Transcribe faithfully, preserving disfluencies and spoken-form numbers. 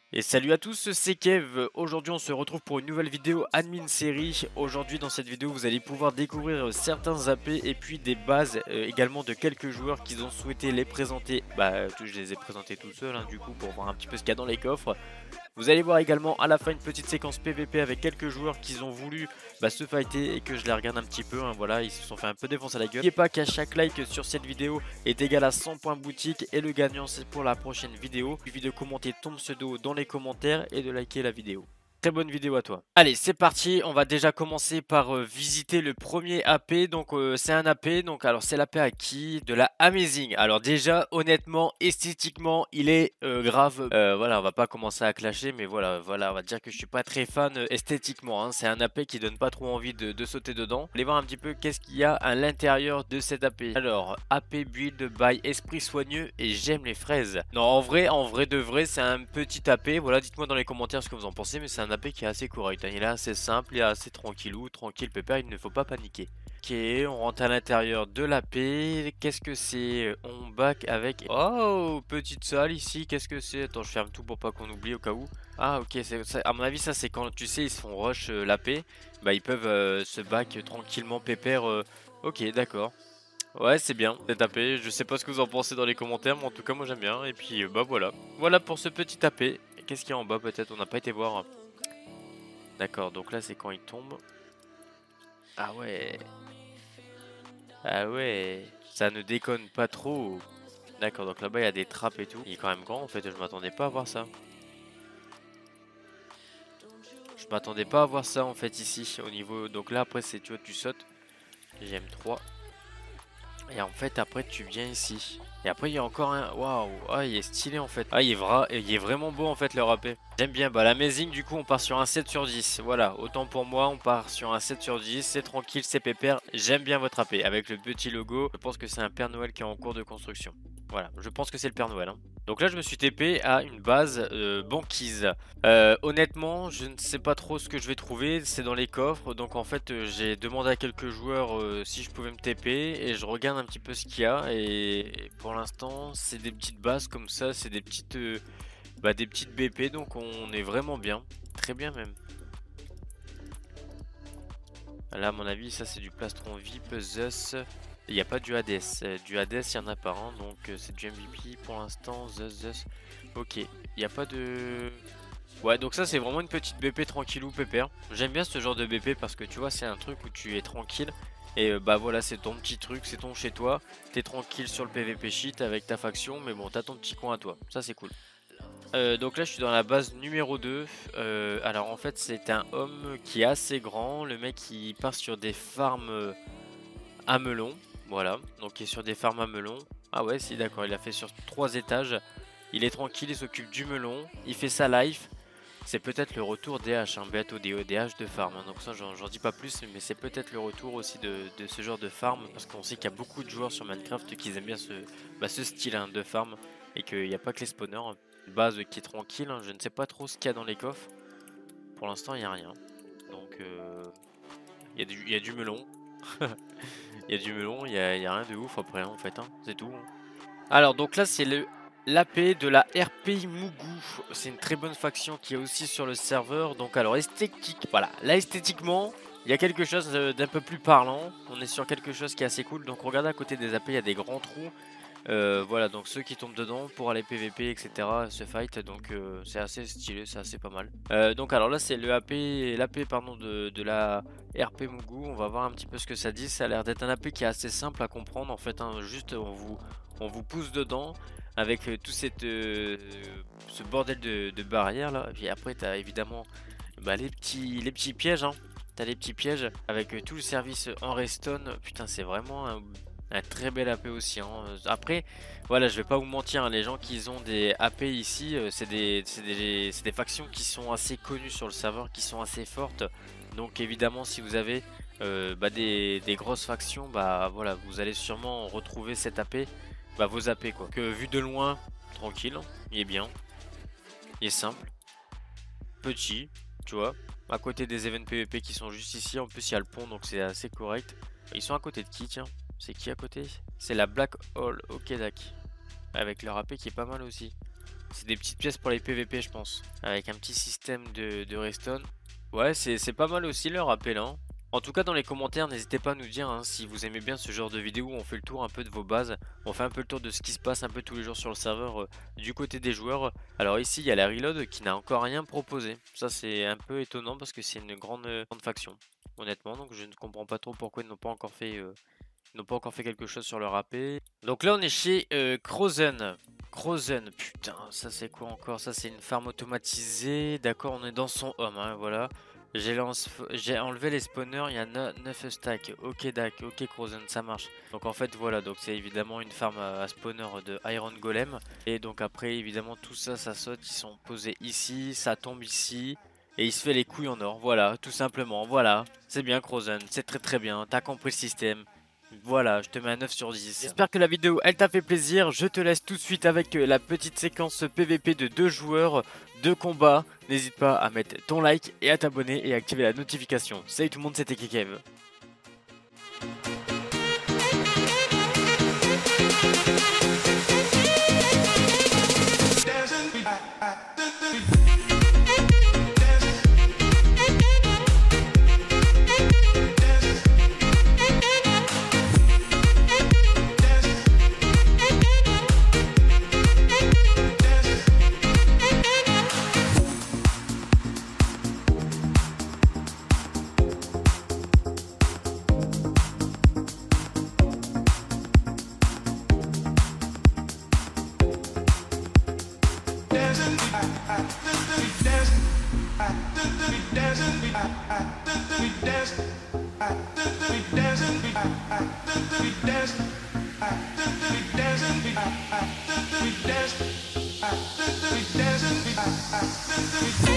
Et salut à tous, c'est Kev. Aujourd'hui on se retrouve pour une nouvelle vidéo admin série. Aujourd'hui dans cette vidéo vous allez pouvoir découvrir certains A P et puis des bases euh, également de quelques joueurs qui ont souhaité les présenter. Bah je les ai présentés tout seul hein, du coup pour voir un petit peu ce qu'il y a dans les coffres. Vous allez voir également à la fin une petite séquence P V P avec quelques joueurs qui ont voulu bah, se fighter et que je les regarde un petit peu. Hein, voilà, ils se sont fait un peu défoncer à la gueule. N'oubliez pas qu'à chaque like sur cette vidéo est égal à cent points boutique et le gagnant c'est pour la prochaine vidéo. Il suffit de commenter ton pseudo dans les commentaires et de liker la vidéo. Très bonne vidéo à toi. Allez, c'est parti. On va déjà commencer par euh, visiter le premier A P. Donc, euh, c'est un A P. Donc, alors, c'est l'A P à qui? De la Amazing. Alors, déjà, honnêtement, esthétiquement, il est euh, grave. Euh, voilà, on va pas commencer à clasher, mais voilà, voilà, on va dire que je suis pas très fan euh, esthétiquement. Hein. C'est un A P qui donne pas trop envie de, de sauter dedans. Allez voir un petit peu qu'est-ce qu'il y a à l'intérieur de cet A P. Alors, A P build by Esprit Soigneux et j'aime les fraises. Non, en vrai, en vrai de vrai, c'est un petit A P. Voilà, dites-moi dans les commentaires ce que vous en pensez, mais c'est un A P qui est assez correct. Hein. Il est assez simple, il est assez tranquillou, tranquille, pépère, il ne faut pas paniquer. Ok, on rentre à l'intérieur de l'A P. Qu'est-ce que c'est? On back avec... Oh, petite salle ici, qu'est-ce que c'est? Attends, je ferme tout pour pas qu'on oublie au cas où. Ah, ok, c'est, à mon avis, ça c'est quand, tu sais, ils se font rush euh, l'A P. Bah, ils peuvent euh, se back tranquillement, pépère. Euh... Ok, d'accord. Ouais, c'est bien, c'est tapé. Je sais pas ce que vous en pensez dans les commentaires, mais en tout cas, moi j'aime bien. Et puis, euh, bah voilà. Voilà pour ce petit tapé. Qu'est-ce qu'il y a en bas peut-être? On n'a pas été voir. D'accord, donc là, c'est quand il tombe. Ah ouais. Ah ouais. Ça ne déconne pas trop. D'accord, donc là-bas, il y a des trappes et tout. Il est quand même grand, en fait. Je m'attendais pas à voir ça. Je m'attendais pas à voir ça, en fait, ici. Au niveau... Donc là, après, c'est, tu vois, tu sautes. J'aime trois. Et en fait, après, tu viens ici. Et après, il y a encore un... Waouh. Ah, il est stylé, en fait. Ah, il est, vra... il est vraiment beau, en fait, le râpé. J'aime bien. Bah, l'amazing, du coup, on part sur un sept sur dix. Voilà. Autant pour moi, on part sur un sept sur dix. C'est tranquille, c'est pépère. J'aime bien votre A P. Avec le petit logo, je pense que c'est un Père Noël qui est en cours de construction. Voilà. Je pense que c'est le Père Noël. Hein. Donc là, je me suis T P à une base euh, banquise. Euh, honnêtement, je ne sais pas trop ce que je vais trouver. C'est dans les coffres. Donc en fait, euh, j'ai demandé à quelques joueurs euh, si je pouvais me T P. Et je regarde un petit peu ce qu'il y a. Et pour l'instant, c'est des petites bases comme ça. C'est des petites, euh, bah, des petites B P. Donc on est vraiment bien. Très bien même. Là, à mon avis, ça c'est du plastron V I P, Zeus. Il n'y a pas du Hades. Euh, du Hades, il y en a pas un. Donc euh, c'est du M V P pour l'instant. Zeus, Zeus. Ok. Il n'y a pas de... Ouais, donc ça c'est vraiment une petite B P tranquillou pépère. J'aime bien ce genre de B P parce que tu vois, c'est un truc où tu es tranquille. Et euh, bah voilà, c'est ton petit truc, c'est ton chez toi. T'es tranquille sur le P V P shit avec ta faction, mais bon, t'as ton petit coin à toi. Ça c'est cool. Euh, donc là je suis dans la base numéro deux. Euh, alors en fait c'est un homme qui est assez grand. Le mec il part sur des farms euh, à melon. Voilà, donc il est sur des farms à melon. Ah ouais si d'accord, il a fait sur trois étages. Il est tranquille, il s'occupe du melon. Il fait sa life. C'est peut-être le retour des H, hein, bientôt des, des H de farm. Hein, donc ça j'en dis pas plus, mais c'est peut-être le retour aussi de, de ce genre de farm. Parce qu'on sait qu'il y a beaucoup de joueurs sur Minecraft qui aiment bien ce, bah, ce style hein, de farm. Et qu'il n'y a pas que les spawners. Une base qui est tranquille, hein, je ne sais pas trop ce qu'il y a dans les coffres. Pour l'instant il n'y a rien. Donc euh, il, y a du, il y a du melon. Il y a du melon, il n'y a, il y a rien de ouf après hein, en fait, hein, c'est tout. Hein. Alors donc là c'est le l'A P de la R P Mougou. C'est une très bonne faction qui est aussi sur le serveur. Donc alors esthétique, voilà, là esthétiquement il y a quelque chose d'un peu plus parlant. On est sur quelque chose qui est assez cool. Donc regardez à côté des A P il y a des grands trous. Euh, voilà, donc ceux qui tombent dedans pour aller P V P, et cetera se fight, donc euh, c'est assez stylé, c'est assez pas mal. Euh, donc alors là c'est le A P, l'A P pardon de, de la R P Mougou, on va voir un petit peu ce que ça dit. Ça a l'air d'être un A P qui est assez simple à comprendre en fait, hein. Juste on vous, on vous pousse dedans avec euh, tout cette, euh, ce bordel de, de barrières là. Et puis après t'as évidemment bah, les, petits, les petits pièges, hein. T'as les petits pièges avec euh, tout le service en redstone. Putain c'est vraiment un... Un très bel A P aussi. Hein. Après, voilà, je vais pas vous mentir, hein, les gens qui ont des A P ici, euh, c'est des, des, des factions qui sont assez connues sur le serveur, qui sont assez fortes. Donc évidemment, si vous avez euh, bah, des, des grosses factions, bah voilà, vous allez sûrement retrouver cet A P, bah, vos A P quoi. Que vu de loin, tranquille, il est bien, il est simple, petit, tu vois. À côté des events P V P qui sont juste ici, en plus il y a le pont, donc c'est assez correct. Ils sont à côté de qui, tiens? C'est qui à côté? C'est la Black Hole, ok d'accord. Avec leur A P qui est pas mal aussi. C'est des petites pièces pour les P V P, je pense. Avec un petit système de, de redstone. Ouais, c'est pas mal aussi le rappel, hein. En tout cas, dans les commentaires, n'hésitez pas à nous dire hein, si vous aimez bien ce genre de vidéo où on fait le tour un peu de vos bases. On fait un peu le tour de ce qui se passe un peu tous les jours sur le serveur euh, du côté des joueurs. Alors ici, il y a la Reload qui n'a encore rien proposé. Ça, c'est un peu étonnant parce que c'est une grande, euh, grande faction, honnêtement. Donc je ne comprends pas trop pourquoi ils n'ont pas encore fait... Euh, ils n'ont pas encore fait quelque chose sur leur A P. Donc là, on est chez euh, Krozen. Krozen, putain, ça c'est quoi encore? Ça c'est une farm automatisée. D'accord, on est dans son home, hein, voilà. J'ai enlevé les spawners, il y a neuf stacks. Ok, Dak, ok, Krozen, ça marche. Donc en fait, voilà, donc c'est évidemment une farm à, à spawner de Iron Golem. Et donc après, évidemment, tout ça, ça saute. Ils sont posés ici, ça tombe ici. Et il se fait les couilles en or, voilà, tout simplement, voilà. C'est bien, Krozen, c'est très très bien, t'as compris le système. Voilà, je te mets un neuf sur dix. J'espère que la vidéo elle t'a fait plaisir. Je te laisse tout de suite avec la petite séquence P V P de deux joueurs, deux combats. N'hésite pas à mettre ton like et à t'abonner et à activer la notification. Salut tout le monde, c'était Kekev. We